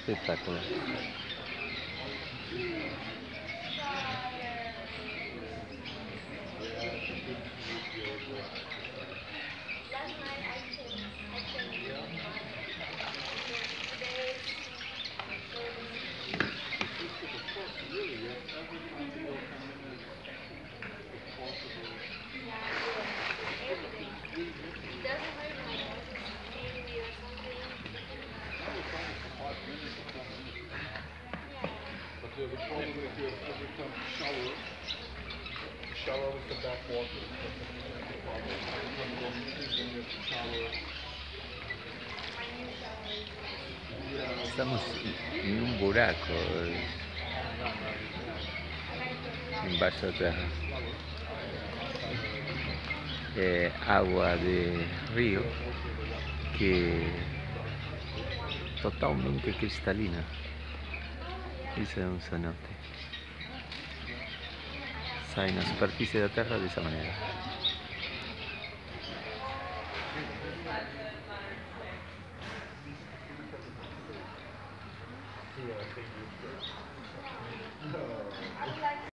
Espectacular. But the problem if you every time shower with the back water. That's the problem. Every time you go meetings, then you have to shower. Estamos en un buraco, embaixo da terra. É água de rio que totalmente cristalina. Isso é um cenote. Sai na superfície da terra dessa maneira.